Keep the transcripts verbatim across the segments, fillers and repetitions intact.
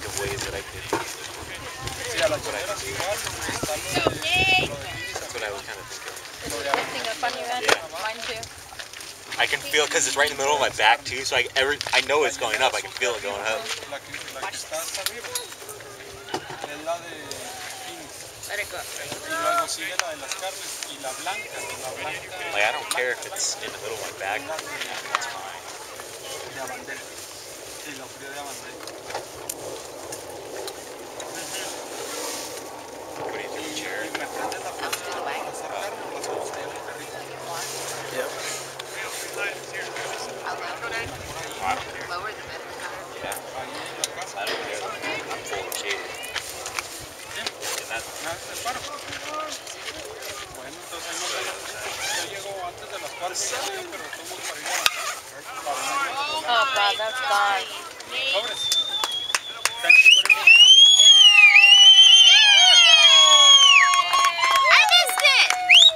creative ways that I could. That's what I could do. That's what I was kind of thinking. Is it lifting up on your end? Yeah. Mine too. I can feel because it's right in the middle of my back too, so I every I know it's going up. I can feel it going up. Let it go. Like I don't care if it's in the middle of my back. That's fine. What do you do, chair? I'll do the way. Yep. How low? I don't care. Lower the better. Yeah. I don't care. I'm full of shade. And that's Oh god, that's gone. I missed it!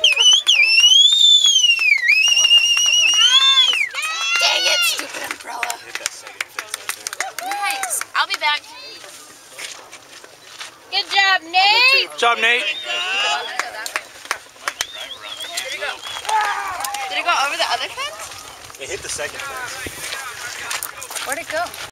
Dang it, stupid umbrella. hit that second fence right there. Nice. I'll be back. Good job, Nate! Good job, Nate. Did it go over the other fence? It hit the second fence. Where'd it go?